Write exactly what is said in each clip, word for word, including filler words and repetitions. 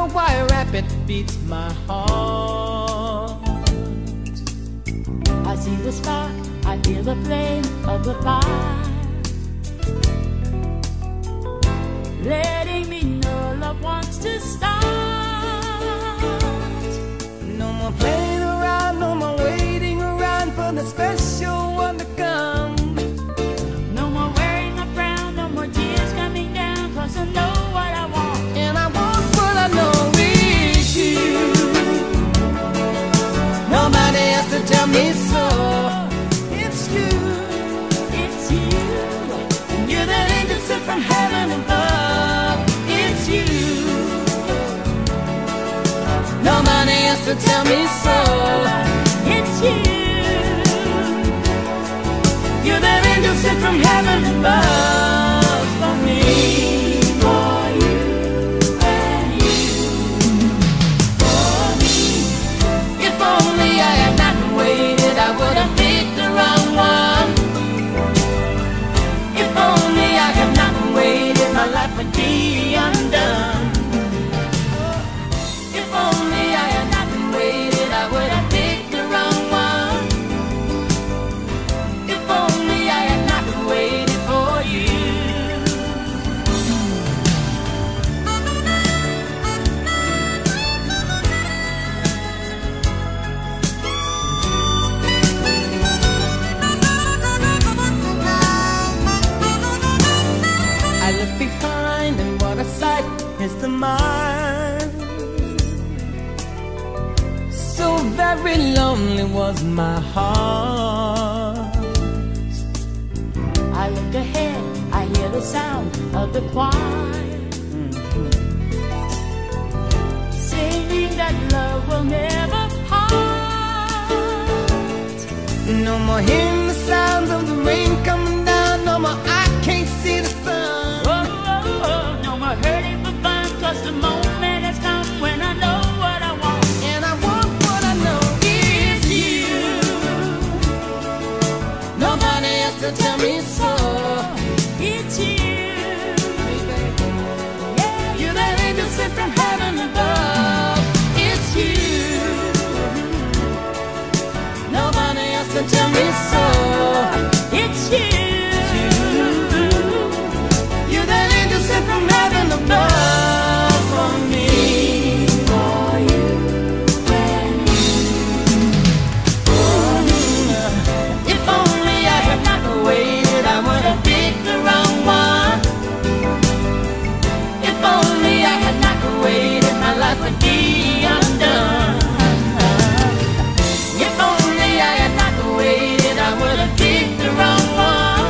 know why rapid beats my heart. I see the spark, I hear the flame of the fire, letting me know love wants to start. No more playing around, no more waiting around for the special one to come. No more wearing a frown, no more tears coming down, 'cause I know what I want. And I want what I know is you. Nobody has to tell me so. It's you, It's you, and you're that angel sent from heaven above. It's you. Nobody has to tell me so. it's you. You're that angel sent from heaven above for me, for you and you, for me. If only I had not waited, I would have picked the wrong one. If only I had not waited, my life would be undone. If only I had not waited, I would have picked the wrong one. If only I had not waited for you. I look behind and what a sight is the mind. So very lonely was my heart. I look ahead, I hear the sound of the choir, singing that love will never part. No more hearing the sounds of the rain coming down. No more I can't see the sun. Oh, oh, oh, no more hurting for fun, 'cause the moment has come when I know what I want. And I want what I know is you. Nobody has to tell me so. It's you, yeah, You're that angel sent from heaven above. It's you. Nobody has to tell me so. it's you. You're that angel sent from heaven above for me, for you and you, for me. If only I had not waited, I would have picked the wrong one. If only I had not waited, my life would be undone. If only I had not waited, I would have picked the wrong one.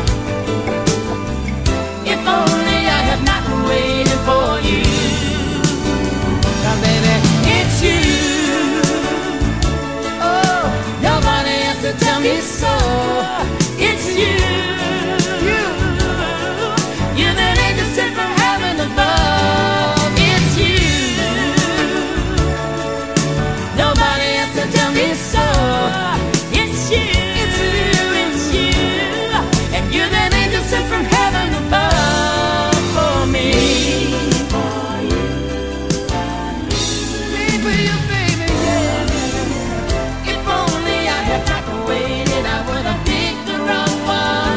If only I had not waited for you. Now baby, it's you. Oh, nobody has to tell me so. It's you. You. You're that angel sent from heaven above. It's you. Nobody has to tell me so. It's you, It's you. it's you. And you're that angel sent from heaven above for me, for you, me for you, baby, yeah. If only I had not waited, I would have picked the wrong one.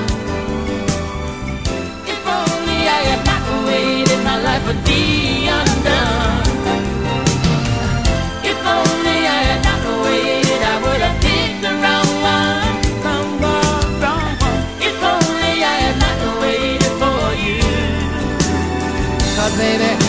If only I had not waited, my life would be undone. If only I had not waited, I would have picked the wrong one. Wrong one, wrong one. If only I had not waited for you. 'Cause baby,